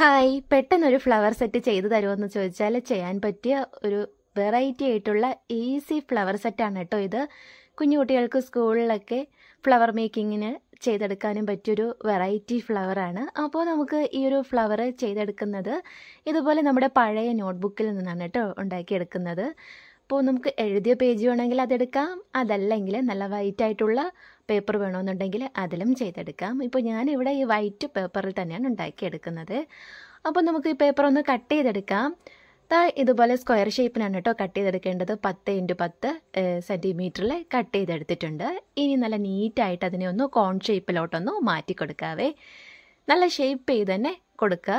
Hi, പെട്ടെന്നൊരു flower set ചെയ്തു തരുമോയെന്ന് ചോദിച്ചാൽ ചെയ്യാൻ പറ്റിയ ഒരു വെറൈറ്റി ആയിട്ടുള്ള ഈസി ഫ്ലവർ സെറ്റാണ് കേട്ടോ ഇത്. കുഞ്ഞു കുട്ടികൾക്ക് സ്കൂളിലൊക്കെ ഫ്ലവർ മേക്കിങ്ങിന് ചെയ്തെടുക്കാനും പറ്റിയൊരു വെറൈറ്റി ഫ്ലവറാണ്. അപ്പോൾ നമുക്ക് ഈ ഒരു ഫ്ലവർ ചെയ്തെടുക്കുന്നത് ഇതുപോലെ നമ്മുടെ പഴയ നോട്ട്ബുക്കിൽ നിന്നാണ് കേട്ടോ ഉണ്ടാക്കിയെടുക്കുന്നത്. അപ്പോൾ നമുക്ക് എഴുതിയ പേജ് വേണമെങ്കിൽ അതെടുക്കാം, അതല്ലെങ്കിൽ നല്ല വൈറ്റ് ആയിട്ടുള്ള പേപ്പർ വേണമെന്നുണ്ടെങ്കിൽ അതിലും ചെയ്തെടുക്കാം. ഇപ്പോൾ ഞാനിവിടെ ഈ വൈറ്റ് പേപ്പറിൽ തന്നെയാണ് ഉണ്ടാക്കിയെടുക്കുന്നത്. അപ്പോൾ നമുക്ക് ഈ പേപ്പർ ഒന്ന് കട്ട് ചെയ്തെടുക്കാം. ഇതുപോലെ സ്ക്വയർ ഷേപ്പിനാണ് കേട്ടോ കട്ട് ചെയ്തെടുക്കേണ്ടത്. 10x10 സെൻറ്റിമീറ്ററിൽ കട്ട് ചെയ്തെടുത്തിട്ടുണ്ട്. ഇനി നല്ല നീറ്റായിട്ട് അതിനെ ഒന്ന് കോൺ ഷേപ്പിലോട്ടൊന്ന് മാറ്റി കൊടുക്കാവേ. നല്ല ഷേപ്പ് ചെയ്ത് തന്നെ കൊടുക്കുക.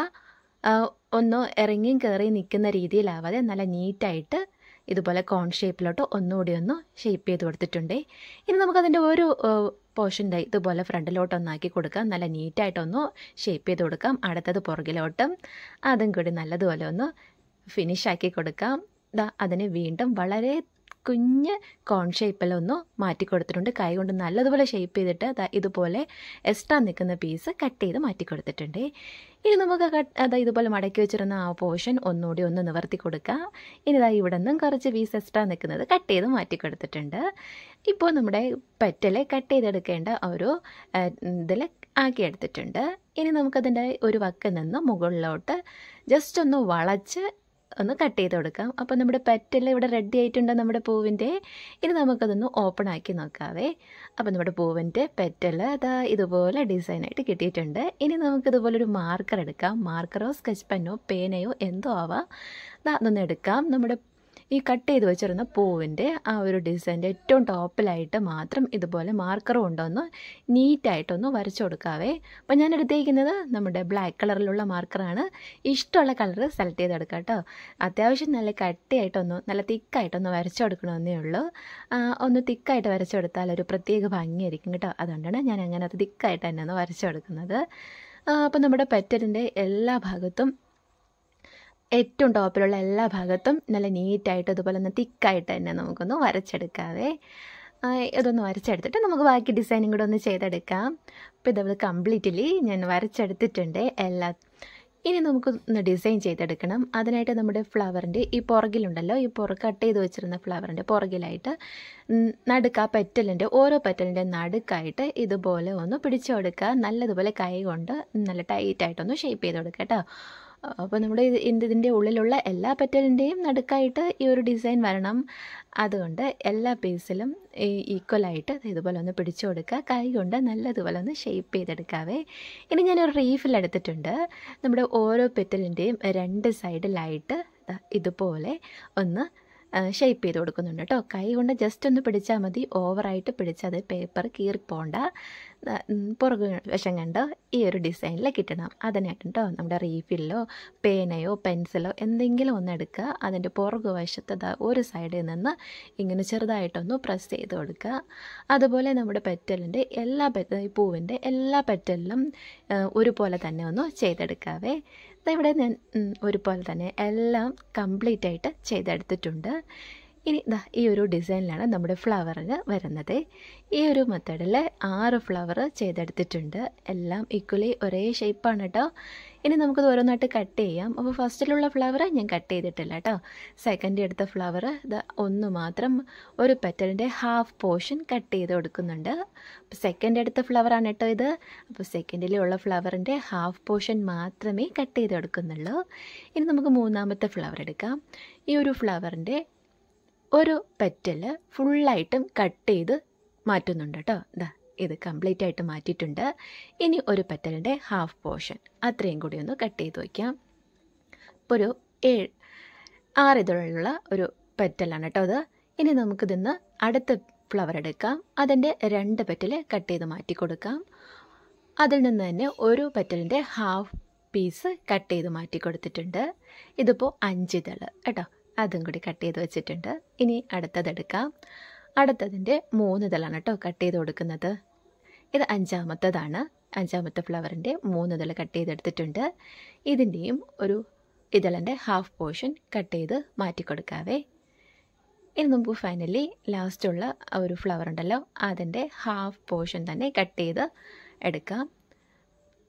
ഒന്ന് ഇറങ്ങിയും കയറിയും നിൽക്കുന്ന രീതിയിലാവാതെ നല്ല നീറ്റായിട്ട് ഇതുപോലെ കോൺ ഷേപ്പിലോട്ട് ഒന്നുകൂടി ഒന്ന് ഷേപ്പ് ചെയ്ത് കൊടുത്തിട്ടുണ്ട്. ഇനി നമുക്കതിൻ്റെ ഒരു പോർഷൻ ഇതുപോലെ ഫ്രണ്ടിലോട്ടൊന്നാക്കി കൊടുക്കാം. നല്ല നീറ്റായിട്ടൊന്ന് ഷേപ്പ് ചെയ്ത് കൊടുക്കാം. അടുത്തത് പുറകിലോട്ടും അതും കൂടി നല്ലതുപോലെ ഒന്ന് ഫിനിഷാക്കി കൊടുക്കാം. അതിന് വീണ്ടും വളരെ കുഞ്ഞ് കോൺ ഷേപ്പിലൊന്ന് മാറ്റി കൊടുത്തിട്ടുണ്ട്. കൈ കൊണ്ട് നല്ലതുപോലെ ഷേപ്പ് ചെയ്തിട്ട് ഇതുപോലെ എക്സ്ട്രാ നിൽക്കുന്ന പീസ് കട്ട് ചെയ്ത് മാറ്റി കൊടുത്തിട്ടുണ്ട്. ഇനി നമുക്ക് ഇതുപോലെ മടക്കി വെച്ചിരുന്ന ആ പോർഷൻ ഒന്നുകൂടി ഒന്ന് നിവർത്തി കൊടുക്കാം. ഇനി ഇവിടെ നിന്നും കുറച്ച് പീസ് എക്സ്ട്രാ നിൽക്കുന്നത് കട്ട് ചെയ്ത് മാറ്റി കൊടുത്തിട്ടുണ്ട്. ഇപ്പോൾ നമ്മുടെ പെറ്റൽ കട്ട് ചെയ്തെടുക്കേണ്ട ഒരു ഇതിൽ ആക്കിയെടുത്തിട്ടുണ്ട്. ഇനി നമുക്കതിൻ്റെ ഒരു വക്കിൽ നിന്ന് മുകളിലോട്ട് ജസ്റ്റ് ഒന്ന് വളച്ച് ഒന്ന് കട്ട് ചെയ്ത് കൊടുക്കാം. അപ്പോൾ നമ്മുടെ പെറ്റൽ ഇവിടെ റെഡി ആയിട്ടുണ്ട് നമ്മുടെ പൂവിൻ്റെ. ഇനി നമുക്കതൊന്ന് ഓപ്പൺ ആക്കി നോക്കാവേ. അപ്പോൾ നമ്മുടെ പൂവിൻ്റെ പെറ്റൽ ഇതുപോലെ ഡിസൈനായിട്ട് കിട്ടിയിട്ടുണ്ട്. ഇനി നമുക്കിതുപോലൊരു മാർക്കർ എടുക്കാം. മാർക്കറോ സ്കെച്ച് പെന്നോ പേനയോ എന്തോ ആവാം. അതൊന്ന് എടുക്കാം. നമ്മുടെ ഈ കട്ട് ചെയ്ത് വെച്ചിരുന്ന പൂവിൻ്റെ ആ ഒരു ഡിസൈൻ്റെ ഏറ്റവും ടോപ്പിലായിട്ട് മാത്രം ഇതുപോലെ മാർക്കർ കൊണ്ടൊന്ന് നീറ്റായിട്ടൊന്ന് വരച്ചു കൊടുക്കാവേ. അപ്പോൾ ഞാൻ എടുത്തേക്കുന്നത് നമ്മുടെ ബ്ലാക്ക് കളറിലുള്ള മാർക്കറാണ്. ഇഷ്ടമുള്ള കളർ സെലക്ട് ചെയ്തെടുക്കാം കേട്ടോ. അത്യാവശ്യം നല്ല കട്ടിയായിട്ടൊന്ന് നല്ല തിക്കായിട്ടൊന്ന് വരച്ചു കൊടുക്കണമെന്നേ ഉള്ളൂ. ഒന്ന് തിക്കായിട്ട് വരച്ചു കൊടുത്താൽ ഒരു പ്രത്യേക ഭംഗിയായിരിക്കും കേട്ടോ. അതുകൊണ്ടാണ് ഞാൻ അങ്ങനെ അത് തിക്കായിട്ട് തന്നെ ഒന്ന് വരച്ചു കൊടുക്കുന്നത്. അപ്പോൾ നമ്മുടെ പെറ്റലിൻ്റെ എല്ലാ ഭാഗത്തും ഏറ്റവും ടോപ്പിലുള്ള എല്ലാ ഭാഗത്തും നല്ല നീറ്റായിട്ട് അതുപോലെ തന്നെ തിക്കായിട്ട് തന്നെ നമുക്കൊന്ന് വരച്ചെടുക്കാവേ. ഇതൊന്ന് വരച്ചെടുത്തിട്ട് നമുക്ക് ബാക്കി ഡിസൈനും കൂടെ ഒന്ന് ചെയ്തെടുക്കാം. അപ്പോൾ ഇതവിടെ കംപ്ലീറ്റ്ലി ഞാൻ വരച്ചെടുത്തിട്ടുണ്ട് എല്ലാം. ഇനി നമുക്കൊന്ന് ഡിസൈൻ ചെയ്തെടുക്കണം. അതിനായിട്ട് നമ്മുടെ ഫ്ലവറിൻ്റെ ഈ പുറകിലുണ്ടല്ലോ, ഈ കട്ട് ചെയ്ത് വെച്ചിരുന്ന ഫ്ലവറിൻ്റെ പുറകിലായിട്ട് നടുക്ക് ആ പെറ്റലിൻ്റെ ഓരോ പെറ്റലിൻ്റെ നടുക്കായിട്ട് ഇതുപോലെ ഒന്ന് പിടിച്ചു കൊടുക്കുക. നല്ലതുപോലെ കൈ കൊണ്ട് നല്ല ടൈറ്റായിട്ടൊന്ന് ഷേപ്പ് ചെയ്ത് കൊടുക്കുക കേട്ടോ. അപ്പോൾ നമ്മുടെ ഇതിൻ്റെ ഉള്ളിലുള്ള എല്ലാ പെറ്റലിൻ്റെയും നടുക്കായിട്ട് ഈ ഒരു ഡിസൈൻ വരണം. അതുകൊണ്ട് എല്ലാ പീസിലും ഈക്വലായിട്ട് ഇതുപോലെ ഒന്ന് പിടിച്ചു കൊടുക്കുക. കൈ കൊണ്ട് നല്ലതുപോലെ ഒന്ന് ഷേപ്പ് ചെയ്തെടുക്കാവേ. ഇനി ഞാനൊരു റീഫിൽ എടുത്തിട്ടുണ്ട്. നമ്മുടെ ഓരോ പെറ്റലിൻ്റെയും രണ്ട് സൈഡിലായിട്ട് ഇതുപോലെ ഒന്ന് ഷേപ്പ് ചെയ്ത് കൊടുക്കുന്നുണ്ട് കേട്ടോ. കൈ കൊണ്ട് ജസ്റ്റ് ഒന്ന് പിടിച്ചാൽ മതി. ഓവറായിട്ട് പിടിച്ചത് പേപ്പർ കീറിപ്പോണ്ട. പുറകു വശം കണ്ടോ ഈ ഒരു ഡിസൈനിൽ കിട്ടണം. അതിനായിട്ട് കേട്ടോ നമ്മുടെ റീഫില്ലോ പേനയോ പെൻസിലോ എന്തെങ്കിലും ഒന്ന് എടുക്കുക. അതിൻ്റെ പുറകു വശത്ത് ഒരു സൈഡിൽ നിന്ന് ഇങ്ങനെ ചെറുതായിട്ടൊന്ന് പ്രസ് ചെയ്ത് കൊടുക്കുക. അതുപോലെ നമ്മുടെ പെറ്റലിൻ്റെ പൂവിൻ്റെ എല്ലാ പെറ്റലിലും ഒരുപോലെ തന്നെ ഒന്ന് ചെയ്തെടുക്കാവേ. ഇവിടെ ഞാൻ ഒരുപോലെ തന്നെ എല്ലാം കംപ്ലീറ്റ് ആയിട്ട് ചെയ്തെടുത്തിട്ടുണ്ട്. ഇനി ഈ ഒരു ഡിസൈനിലാണ് നമ്മുടെ ഫ്ലവറിന് വരുന്നത്. ഈ ഒരു മെത്തേഡിൽ 6 ഫ്ലവർ ചെയ്തെടുത്തിട്ടുണ്ട്. എല്ലാം ഈക്വലി ഒരേ ഷേപ്പാണ് കേട്ടോ. ഇനി നമുക്കത് ഓരോന്നായിട്ട് കട്ട് ചെയ്യാം. അപ്പോൾ ഫസ്റ്റിലുള്ള ഫ്ലവർ ഞാൻ കട്ട് ചെയ്തിട്ടില്ല കേട്ടോ. സെക്കൻഡ് എടുത്ത ഫ്ലവർ ഒന്ന് മാത്രം ഒരു പെറ്റലിൻ്റെ ഹാഫ് പോർഷൻ കട്ട് ചെയ്ത് കൊടുക്കുന്നുണ്ട്. അപ്പോൾ സെക്കൻഡ് എടുത്ത ഫ്ലവറാണ് കേട്ടോ ഇത്. അപ്പോൾ സെക്കൻഡിലുള്ള ഫ്ലവറിൻ്റെ ഹാഫ് പോർഷൻ മാത്രമേ കട്ട് ചെയ്ത് കൊടുക്കുന്നുള്ളൂ. ഇനി നമുക്ക് മൂന്നാമത്തെ ഫ്ലവർ എടുക്കാം. ഈ ഒരു ഫ്ലവറിൻ്റെ ഒരു പെറ്റൽ ഫുള്ളായിട്ടും കട്ട് ചെയ്ത് മാറ്റുന്നുണ്ട് കേട്ടോ. ഇത് കംപ്ലീറ്റ് ആയിട്ട് മാറ്റിയിട്ടുണ്ട്. ഇനി ഒരു പെറ്റലിൻ്റെ ഹാഫ് പോർഷൻ അത്രയും കൂടി ഒന്ന് കട്ട് ചെയ്ത് വയ്ക്കാം. ഇപ്പോൾ ഒരു 6 ഇതളുള്ള ഒരു പെറ്റലാണ് കേട്ടോ അത്. ഇനി നമുക്കിതിന്ന് അടുത്ത ഫ്ലവർ എടുക്കാം. അതിൻ്റെ 2 പെറ്റൽ കട്ട് ചെയ്ത് മാറ്റി കൊടുക്കാം. അതിൽ നിന്ന് തന്നെ ഒരു പെറ്റലിൻ്റെ ഹാഫ് പീസ് കട്ട് ചെയ്ത് മാറ്റി കൊടുത്തിട്ടുണ്ട്. ഇതിപ്പോൾ 5 ഇതൾ കേട്ടോ. അതും കൂടി കട്ട് ചെയ്ത് വെച്ചിട്ടുണ്ട്. ഇനി അടുത്തതെടുക്കാം. അടുത്തതിൻ്റെ 3 ഇതളാണ് കേട്ടോ കട്ട് ചെയ്ത് കൊടുക്കുന്നത്. ഇത് 5ാമത്തേതാണ്. 5ാമത്തെ ഫ്ലവറിൻ്റെ 3 ഇതൾ കട്ട് ചെയ്തെടുത്തിട്ടുണ്ട്. ഇതിൻ്റെയും ഒരു ഇതളിൻ്റെ ഹാഫ് പോർഷൻ കട്ട് ചെയ്ത് മാറ്റി കൊടുക്കാവേ. ഇനി നമുക്ക് ഫൈനലി ലാസ്റ്റുള്ള ഒരു ഫ്ലവർ ഉണ്ടല്ലോ അതിൻ്റെ ഹാഫ് പോർഷൻ തന്നെ കട്ട് ചെയ്ത് എടുക്കാം.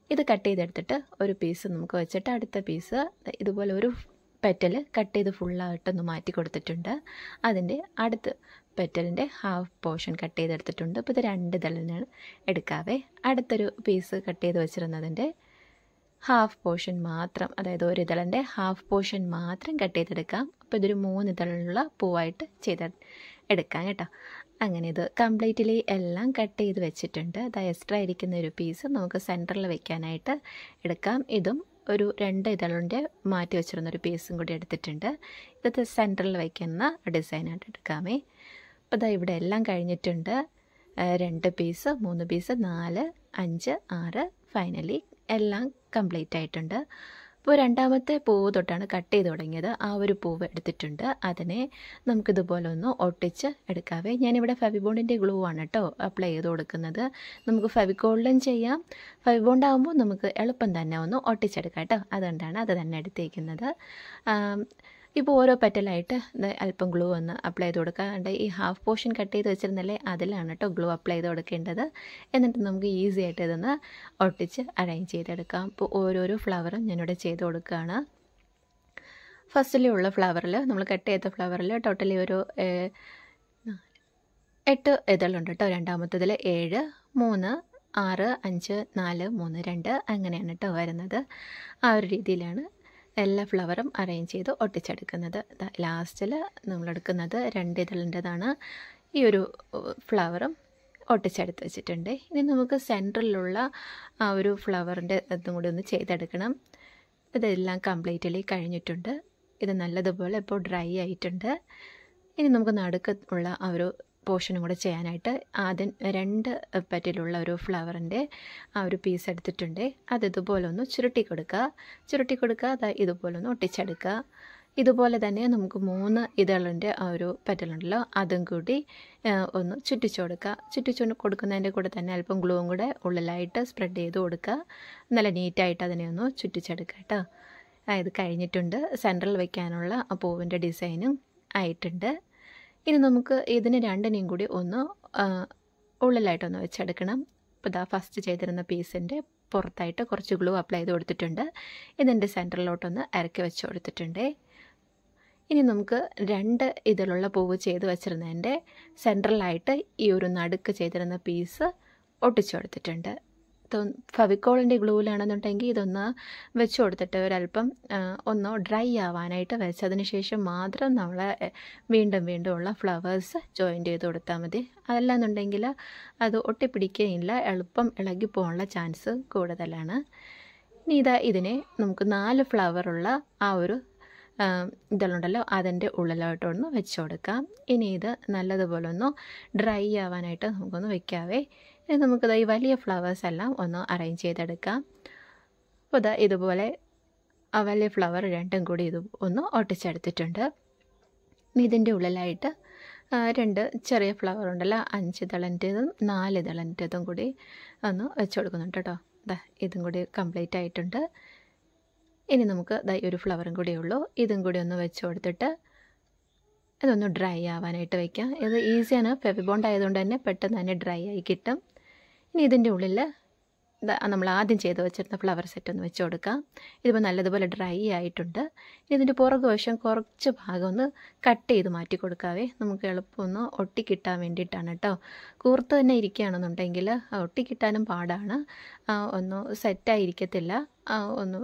ഇത് കട്ട് ചെയ്തെടുത്തിട്ട് ഒരു പീസ് നമുക്ക് വെച്ചിട്ട് അടുത്ത പീസ് ഇതുപോലെ ഒരു പെറ്റൽ കട്ട് ചെയ്ത് ഫുള്ളായിട്ടൊന്ന് മാറ്റി കൊടുത്തിട്ടുണ്ട്. അതിൻ്റെ അടുത്ത പെറ്റലിൻ്റെ ഹാഫ് പോർഷൻ കട്ട് ചെയ്തെടുത്തിട്ടുണ്ട്. അപ്പോൾ ഇത് 2 ഇതളിനാണ് എടുക്കാവേ. അടുത്തൊരു പീസ് കട്ട് ചെയ്ത് വെച്ചിരുന്നതിൻ്റെ ഹാഫ് പോർഷൻ മാത്രം, അതായത് ഒരു ഇതളിൻ്റെ ഹാഫ് പോർഷൻ മാത്രം കട്ട് ചെയ്തെടുക്കാം. അപ്പോൾ ഇതൊരു 3 ഇതളുള്ള പൂവായിട്ട് എടുക്കാം കേട്ടോ. അങ്ങനെ ഇത് കംപ്ലീറ്റ്ലി എല്ലാം കട്ട് ചെയ്ത് വെച്ചിട്ടുണ്ട്. അത് എക്സ്ട്രാ ഇരിക്കുന്ന ഒരു പീസ് നമുക്ക് സെൻറ്ററിൽ വെക്കാനായിട്ട് എടുക്കാം. ഇതും ഒരു 2 ഇതളിൻ്റെ മാറ്റി വെച്ചിരുന്നൊരു പീസും കൂടി എടുത്തിട്ടുണ്ട്. ഇത് സെൻറ്ററിൽ വയ്ക്കുന്ന ഡിസൈനായിട്ട് എടുക്കാമേ. അപ്പോൾ ഇതാ ഇവിടെ എല്ലാം കഴിഞ്ഞിട്ടുണ്ട്. 2 പീസ്, 3 പീസ്, 4, 5, 6 ഫൈനലി എല്ലാം കംപ്ലീറ്റ് ആയിട്ടുണ്ട്. അപ്പോൾ രണ്ടാമത്തെ പൂവ് തൊട്ടാണ് കട്ട് ചെയ്ത് തുടങ്ങിയത്. ആ ഒരു പൂവ് എടുത്തിട്ടുണ്ട്. അതിനെ നമുക്കിതുപോലെ ഒന്ന് ഒട്ടിച്ച് എടുക്കാവേ. ഞാനിവിടെ ഫെവിബോണ്ടിൻ്റെ ഗ്ലൂ ആണ് കേട്ടോ അപ്ലൈ ചെയ്ത് കൊടുക്കുന്നത്. നമുക്ക് ഫെവിക്കോളിലും ചെയ്യാം. ഫെവിബോണ്ട് ആകുമ്പോൾ നമുക്ക് എളുപ്പം തന്നെ ഒന്ന് ഒട്ടിച്ചെടുക്കാം കേട്ടോ. അതുകൊണ്ടാണ് അത് തന്നെ എടുത്തേക്കുന്നത്. ഇപ്പോൾ ഓരോ പെറ്റലായിട്ട് അല്പം ഗ്ലൂ ഒന്ന് അപ്ലൈ ചെയ്ത് കൊടുക്കുക. ഈ ഹാഫ് പോർഷൻ കട്ട് ചെയ്ത് വെച്ചിരുന്നല്ലേ, അതിലാണ് കേട്ടോ ഗ്ലൂ അപ്ലൈ ചെയ്ത് കൊടുക്കേണ്ടത്. എന്നിട്ട് നമുക്ക് ഈസി ആയിട്ട് ഇതൊന്ന് ഒട്ടിച്ച് അറേഞ്ച് ചെയ്തെടുക്കാം. അപ്പോൾ ഓരോരോ ഫ്ലവറും ഞാനിവിടെ ചെയ്ത് കൊടുക്കുകയാണ്. ഫസ്റ്റിലുള്ള ഫ്ലവറിൽ നമ്മൾ കട്ട് ചെയ്ത ഫ്ലവറിൽ ടോട്ടലി ഒരു 8 ഇതളുണ്ട് കേട്ടോ. രണ്ടാമത്തതിൽ 7, 3, 6, 5, 4, 3, 2 അങ്ങനെയാണ് കേട്ടോ വരുന്നത്. ആ ഒരു രീതിയിലാണ് എല്ലാ ഫ്ലവറും അറേഞ്ച് ചെയ്ത് ഒട്ടിച്ചെടുക്കുന്നത്. ലാസ്റ്റിൽ നമ്മളെടുക്കുന്നത് 2 ഇതളിൻ്റെതാണ്. ഈ ഒരു ഫ്ലവറും ഒട്ടിച്ചെടുത്ത് വെച്ചിട്ടുണ്ട്. ഇനി നമുക്ക് സെൻറ്ററിലുള്ള ആ ഒരു ഫ്ലവറിൻ്റെ ഇതും കൂടി ഒന്ന് ചെയ്തെടുക്കണം. ഇതെല്ലാം കംപ്ലീറ്റ്ലി കഴിഞ്ഞിട്ടുണ്ട്. ഇത് നല്ലതുപോലെ ഇപ്പോൾ ഡ്രൈ ആയിട്ടുണ്ട്. ഇനി നമുക്ക് നടുക്കുള്ള ആ ഒരു പോർഷനും കൂടെ ചെയ്യാനായിട്ട് ആദ്യം 2 പെറ്റിലുള്ള ഒരു ഫ്ലവറിൻ്റെ ആ ഒരു പീസ് എടുത്തിട്ടുണ്ട്. അത് ഇതുപോലെ ഒന്ന് ചുരുട്ടി കൊടുക്കുക. അത് ഇതുപോലെ ഒന്ന് ഒട്ടിച്ചെടുക്കുക. ഇതുപോലെ തന്നെ നമുക്ക് 3 ഇതളിൻ്റെ ആ ഒരു പെറ്റലുണ്ടല്ലോ, അതും കൂടി ഒന്ന് ചുറ്റിച്ചു കൊടുക്കുന്നതിൻ്റെ കൂടെ തന്നെ അല്പം ഗ്ലൂവും കൂടെ ഉള്ളിലായിട്ട് സ്പ്രെഡ് ചെയ്ത് കൊടുക്കുക. നല്ല നീറ്റായിട്ട് അതിനെ ഒന്ന് ചുറ്റിച്ചെടുക്കുക കേട്ടോ. ഇത് കഴിഞ്ഞിട്ടുണ്ട്. സെൻട്രൽ വയ്ക്കാനുള്ള ആ പൂവിൻ്റെ ഡിസൈനും ആയിട്ടുണ്ട്. ഇനി നമുക്ക് ഇതിന് 2നെയും കൂടി ഒന്ന് ഉള്ളിലായിട്ടൊന്ന് വെച്ചെടുക്കണം. അപ്പോൾ ഇതാ ഫസ്റ്റ് ചെയ്തിരുന്ന പീസിൻ്റെ പുറത്തായിട്ട് കുറച്ച് ഗ്ലൂ അപ്ലൈ ചെയ്ത് കൊടുത്തിട്ടുണ്ട്. ഇതിൻ്റെ സെൻറ്ററിലോട്ടൊന്ന് ഇറക്കി വെച്ച് കൊടുത്തിട്ടുണ്ട്. ഇനി നമുക്ക് 2 ഇതിലുള്ള പൂവ് ചെയ്ത് വെച്ചിരുന്നതിൻ്റെ സെൻട്രലായിട്ട് ഈ ഒരു നടുക്ക് ചെയ്തിരുന്ന പീസ് ഒട്ടിച്ചു കൊടുത്തിട്ടുണ്ട്. ഫെവിക്കോളിൻ്റെ ഗ്ലൂവിലാണെന്നുണ്ടെങ്കിൽ ഇതൊന്ന് വെച്ച് കൊടുത്തിട്ട് ഒരല്പം ഒന്ന് ഡ്രൈ ആവാനായിട്ട് വെച്ചതിന് ശേഷം മാത്രം നമ്മൾ വീണ്ടും ഉള്ള ഫ്ലവേഴ്സ് ജോയിൻ്റ് ചെയ്ത് കൊടുത്താൽ മതി. അതല്ലാന്നുണ്ടെങ്കിൽ അത് ഒട്ടിപ്പിടിക്കുകയില്ല, എളുപ്പം ഇളകിപ്പോകാനുള്ള ചാൻസ് കൂടുതലാണ്. ഇനി ഇതിനെ നമുക്ക് 4 ഫ്ലവറുള്ള ആ ഒരു ഇതെല്ലാം അതിൻ്റെ ഉള്ളിലോട്ടൊന്ന് വെച്ച് കൊടുക്കാം. ഇനി ഇത് നല്ലതുപോലെ ഒന്ന് ഡ്രൈ ആവാനായിട്ട് നമുക്കൊന്ന് വെക്കാവേ. ഇനി നമുക്കിത് ഈ വലിയ ഫ്ലവേഴ്സ് എല്ലാം ഒന്ന് അറേഞ്ച് ചെയ്തെടുക്കാം. അപ്പോൾ ഇതുപോലെ ആ വലിയ ഫ്ലവർ 2ഉം കൂടി ഇത് ഒന്ന് ഒട്ടിച്ചെടുത്തിട്ടുണ്ട്. ഇനി ഇതിൻ്റെ ഉള്ളിലായിട്ട് 2 ചെറിയ ഫ്ലവർ ഉണ്ടല്ലോ, 5 ഇതളിൻ്റെതും 4 ഇതളിൻ്റെതും കൂടി ഒന്ന് വെച്ച് കൊടുക്കുന്നുണ്ട് കേട്ടോ. ഇതും കൂടി കംപ്ലീറ്റ് ആയിട്ടുണ്ട്. ഇനി നമുക്ക് ഒരു ഫ്ലവറും കൂടിയേ ഉള്ളൂ. ഇതും കൂടി ഒന്ന് വെച്ച് കൊടുത്തിട്ട് ഇതൊന്ന് ഡ്രൈ ആവാനായിട്ട് വയ്ക്കാം. ഇത് ഈസിയാണ്, ഫെവിബോണ്ട് ആയതുകൊണ്ട് തന്നെ പെട്ടെന്ന് തന്നെ ഡ്രൈ ആയി കിട്ടും. ഇനി ഇതിൻ്റെ ഉള്ളിൽ നമ്മൾ ആദ്യം ചെയ്ത് വെച്ചിരുന്ന ഫ്ലവർ സെറ്റ് ഒന്ന് വെച്ച് കൊടുക്കാം. ഇതിപ്പോൾ നല്ലതുപോലെ ഡ്രൈ ആയിട്ടുണ്ട്. ഇനി ഇതിൻ്റെ പുറകു വശം കുറച്ച് ഭാഗം ഒന്ന് കട്ട് ചെയ്ത് മാറ്റി കൊടുക്കാവേ. നമുക്ക് എളുപ്പം ഒന്ന് ഒട്ടിക്കിട്ടാൻ വേണ്ടിയിട്ടാണ് കേട്ടോ. കൂർത്ത് തന്നെ ഇരിക്കുകയാണെന്നുണ്ടെങ്കിൽ ഒട്ടിക്കിട്ടാനും പാടാണ്, ഒന്ന് സെറ്റായിരിക്കത്തില്ല, ഒന്ന്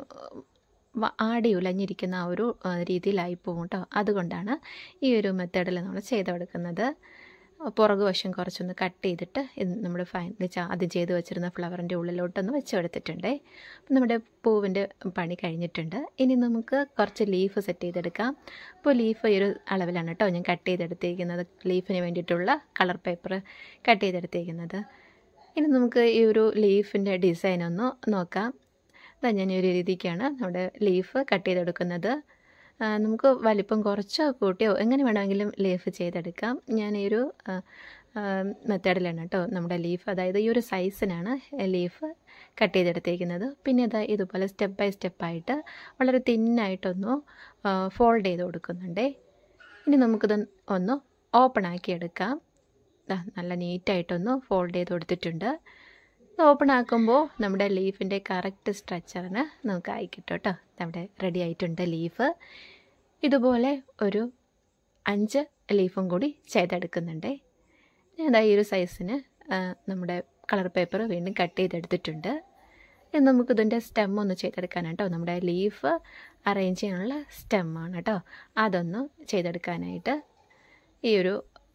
ആടി ഉലഞ്ഞിരിക്കുന്ന ആ ഒരു രീതിയിലായി പോകും കേട്ടോ. അതുകൊണ്ടാണ് ഈ ഒരു മെത്തേഡിൽ നമ്മൾ ചെയ്തെടുക്കുന്നത്. പുറകു വശം കുറച്ചൊന്ന് കട്ട് ചെയ്തിട്ട് ഇത് നമ്മൾ ഫൈനലി ആദ്യം ചെയ്ത് വെച്ചിരുന്ന ഫ്ലവറിൻ്റെ ഉള്ളിലോട്ടൊന്ന് വെച്ചെടുത്തിട്ടുണ്ട്. അപ്പം നമ്മുടെ പൂവിൻ്റെ പണി കഴിഞ്ഞിട്ടുണ്ട്. ഇനി നമുക്ക് കുറച്ച് ലീഫ് സെറ്റ് ചെയ്തെടുക്കാം. അപ്പോൾ ലീഫ് ഈ ഒരു അളവിലാണ് കേട്ടോ ഞാൻ കട്ട് ചെയ്തെടുത്തേക്കുന്നത്. ലീഫിന് വേണ്ടിയിട്ടുള്ള കളർ പേപ്പർ കട്ട് ചെയ്തെടുത്തേക്കുന്നത്. ഇനി നമുക്ക് ഈ ഒരു ലീഫിൻ്റെ ഡിസൈൻ ഒന്ന് നോക്കാം. ഞാൻ ഈ ഒരു രീതിക്കാണ് നമ്മുടെ ലീഫ് കട്ട് ചെയ്തെടുക്കുന്നത്. നമുക്ക് വലിപ്പം കുറച്ചോ കൂട്ടിയോ എങ്ങനെ വേണമെങ്കിലും ലീഫ് ചെയ്തെടുക്കാം. ഞാൻ ഈ ഒരു മെത്തേഡിലാണ് കേട്ടോ നമ്മുടെ ലീഫ്, അതായത് ഈ ഒരു സൈസിനാണ് ലീഫ് കട്ട് ചെയ്തെടുത്തേക്കുന്നത്. പിന്നെ ഇതുപോലെ സ്റ്റെപ്പ് ബൈ സ്റ്റെപ്പായിട്ട് വളരെ തിന്നായിട്ടൊന്ന് ഫോൾഡ് ചെയ്ത് കൊടുക്കുന്നുണ്ടേ. ഇനി നമുക്കിത് ഒന്ന് ഓപ്പൺ ആക്കി എടുക്കാം. നല്ല നീറ്റായിട്ടൊന്ന് ഫോൾഡ് ചെയ്ത് കൊടുത്തിട്ടുണ്ട്. ഓപ്പൺ ആക്കുമ്പോൾ നമ്മുടെ ലീഫിൻ്റെ കറക്റ്റ് സ്ട്രക്ചറിന് നമുക്ക് ആയി കിട്ടും കേട്ടോ. നമ്മുടെ റെഡി ആയിട്ടുണ്ട് ലീഫ്. ഇതുപോലെ ഒരു 5 ലീഫും കൂടി ചെയ്തെടുക്കുന്നുണ്ട്. ഞാൻ ഈ ഒരു സൈസിന് നമ്മുടെ കളർ പേപ്പർ വീണ്ടും കട്ട് ചെയ്തെടുത്തിട്ടുണ്ട്. ഇനി നമുക്കിതിൻ്റെ സ്റ്റെം ഒന്ന് ചെയ്തെടുക്കാനാണ് കേട്ടോ. നമ്മുടെ ലീഫ് അറേഞ്ച് ചെയ്യാനുള്ള സ്റ്റെമ്മാണ് കേട്ടോ. അതൊന്ന് ചെയ്തെടുക്കാനായിട്ട് ഈ ഒരു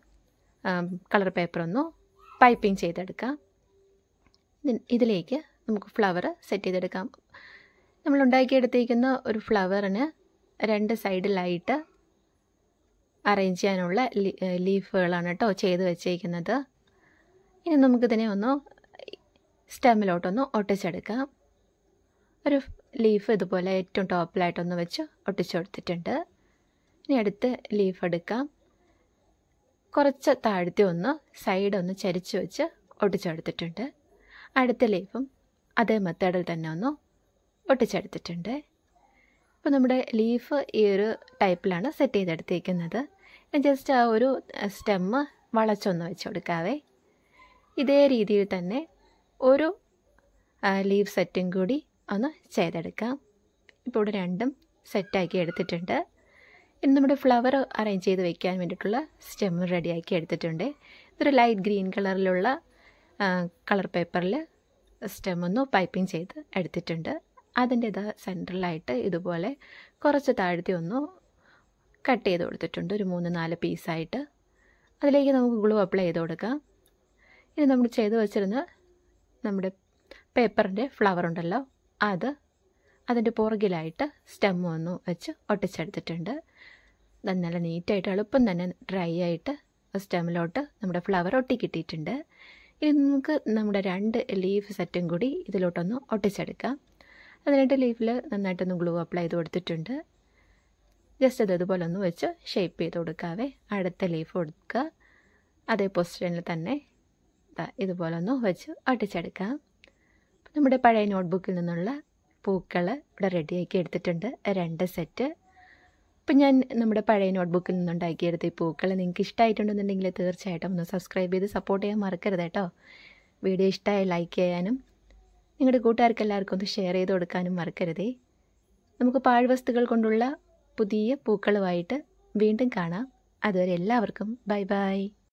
കളർ പേപ്പറൊന്ന് പൈപ്പിംഗ് ചെയ്തെടുക്കാം. ഇതിലേക്ക് നമുക്ക് ഫ്ലവർ സെറ്റ് ചെയ്തെടുക്കാം. നമ്മൾ ഉണ്ടാക്കിയെടുത്തിരിക്കുന്ന ഒരു ഫ്ലവറിന് 2 സൈഡിലായിട്ട് അറേഞ്ച് ചെയ്യാനുള്ള ലീഫുകളാണ് കേട്ടോ ചെയ്ത് വെച്ചേക്കുന്നത്. ഇനി നമുക്കിതിനെ ഒന്ന് സ്റ്റെമ്മിലോട്ടൊന്ന് ഒട്ടിച്ചെടുക്കാം. ഒരു ലീഫ് ഇതുപോലെ ഏറ്റവും ടോപ്പിലായിട്ടൊന്ന് വെച്ച് ഒട്ടിച്ചു കൊടുത്തിട്ടുണ്ട്. ഇനി അടുത്ത് ലീഫ് എടുക്കാം. കുറച്ച് താഴ്ത്തി ഒന്ന് സൈഡൊന്ന് ചരിച്ച് വെച്ച് ഒട്ടിച്ചെടുത്തിട്ടുണ്ട്. അടുത്ത ലീഫും അതേ മെത്തേഡിൽ തന്നെ ഒന്ന് ഒട്ടിച്ചെടുത്തിട്ടുണ്ട്. ഇപ്പോൾ നമ്മുടെ ലീഫ് ഈ ഒരു ടൈപ്പിലാണ് സെറ്റ് ചെയ്തെടുത്തിരിക്കുന്നത്. ജസ്റ്റ് ആ ഒരു സ്റ്റെമ്മ് വളച്ചൊന്ന് വെച്ച് കൊടുക്കാവേ. ഇതേ രീതിയിൽ തന്നെ ഒരു ലീഫ് സെറ്റും കൂടി ഒന്ന് ചെയ്തെടുക്കാം. ഇപ്പോൾ ഇവിടെ രണ്ടും സെറ്റാക്കി എടുത്തിട്ടുണ്ട്. ഇനി നമ്മുടെ ഫ്ലവർ അറേഞ്ച് ചെയ്ത് വെക്കാൻ വേണ്ടിയിട്ടുള്ള സ്റ്റെമ്മ് റെഡിയാക്കി എടുത്തിട്ടുണ്ട്. ഇതൊരു ലൈറ്റ് ഗ്രീൻ കളറിലുള്ള കളർ പേപ്പറിൽ സ്റ്റെമ്മൊന്ന് പൈപ്പിംഗ് ചെയ്ത് എടുത്തിട്ടുണ്ട്. അതിൻ്റെ സെൻറ്ററിലായിട്ട് ഇതുപോലെ കുറച്ച് താഴ്ത്തി ഒന്ന് കട്ട് ചെയ്ത് കൊടുത്തിട്ടുണ്ട്, ഒരു 3-4 പീസായിട്ട്. അതിലേക്ക് നമുക്ക് ഗ്ലൂ അപ്ലൈ ചെയ്ത് കൊടുക്കാം. ഇനി നമ്മൾ ചെയ്ത് വെച്ചിരുന്ന നമ്മുടെ പേപ്പറിൻ്റെ ഫ്ലവർ ഉണ്ടല്ലോ, അതിൻ്റെ പുറകിലായിട്ട് സ്റ്റെമ്മ് ഒന്ന് വെച്ച് ഒട്ടിച്ചെടുത്തിട്ടുണ്ട്. അത് നല്ല നീറ്റായിട്ട് എളുപ്പം തന്നെ ഡ്രൈ ആയിട്ട് സ്റ്റെമ്മിലോട്ട് നമ്മുടെ ഫ്ലവർ ഒട്ടിക്കിട്ടിയിട്ടുണ്ട്. ഇനി നമുക്ക് നമ്മുടെ 2 ലീഫ് സെറ്റും കൂടി ഇതിലോട്ടൊന്ന് ഒട്ടിച്ചെടുക്കാം. അതിനായിട്ട് ലീഫിൽ നന്നായിട്ടൊന്ന് ഗ്ലൂ അപ്ലൈ ചെയ്ത് കൊടുത്തിട്ടുണ്ട്. ജസ്റ്റ് ഇതുപോലെ ഒന്ന് വെച്ച് ഷേപ്പ് ചെയ്ത് കൊടുക്കാവേ. അടുത്ത ലീഫ് കൊടുക്കുക. അതേ പൊസിഷനിൽ തന്നെ ഇതുപോലെ ഒന്ന് വെച്ച് ഒട്ടിച്ചെടുക്കാം. നമ്മുടെ പഴയ നോട്ട്ബുക്കിൽ നിന്നുള്ള പൂക്കൾ ഇവിടെ റെഡിയാക്കി എടുത്തിട്ടുണ്ട്, 2 സെറ്റ്. ഇപ്പം ഞാൻ നമ്മുടെ പഴയ നോട്ട്ബുക്കിൽ നിന്നുണ്ടാക്കിയെടുത്ത ഈ പൂക്കൾ നിങ്ങൾക്ക് ഇഷ്ടമായിട്ടുണ്ടെന്നുണ്ടെങ്കിൽ തീർച്ചയായിട്ടും ഒന്ന് സബ്സ്ക്രൈബ് ചെയ്ത് സപ്പോർട്ട് ചെയ്യാൻ മറക്കരുത് കേട്ടോ. വീഡിയോ ഇഷ്ടമായി ലൈക്ക് ചെയ്യാനും നിങ്ങളുടെ കൂട്ടുകാർക്ക് എല്ലാവർക്കും ഒന്ന് ഷെയർ ചെയ്ത് കൊടുക്കാനും മറക്കരുതേ. നമുക്ക് പാഴ്വസ്തുക്കൾ കൊണ്ടുള്ള പുതിയ പൂക്കളുമായിട്ട് വീണ്ടും കാണാം. അതുവരെ എല്ലാവർക്കും ബൈ ബൈ.